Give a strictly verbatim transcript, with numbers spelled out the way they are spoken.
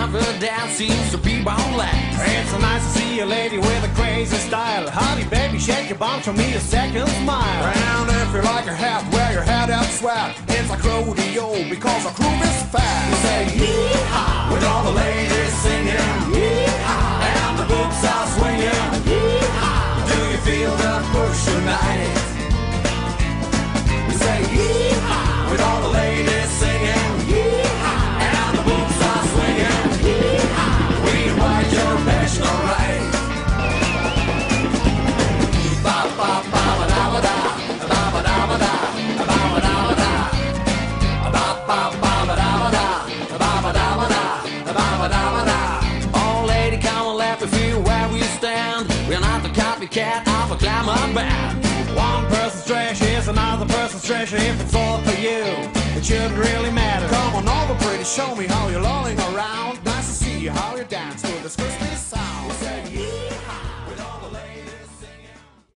time for the dance seems to be bound last. It's so nice to see a lady with a crazy style. Howdy, baby, shake your bum, show me a second smile. Round if you like your hat, wear your hat out swag. It's like rodeo because our groove is fast. We say yee-haw with all the ladies singing yee-haw, and the boots are swinging yee-haw. Do you feel the push tonight? We say yee-haw with all the ladies singing yee-haw, and the boots are swinging yee-haw. We ride your passion alright. Ba ba ba ba da ba da, ba ba da ba da, ba ba da ba da, ba ba ba ba da ba da, ba ba da ba da, ba ba da ba da. Oh lady, come and let me feel where we stand. We're not the copycat of a glamour band. One person's treasure is another person's treasure. If it's all for you, it shouldn't really matter. Come on over, pretty, show me how you're lolling around. Nice to see you, how you dance to this Christmas sound.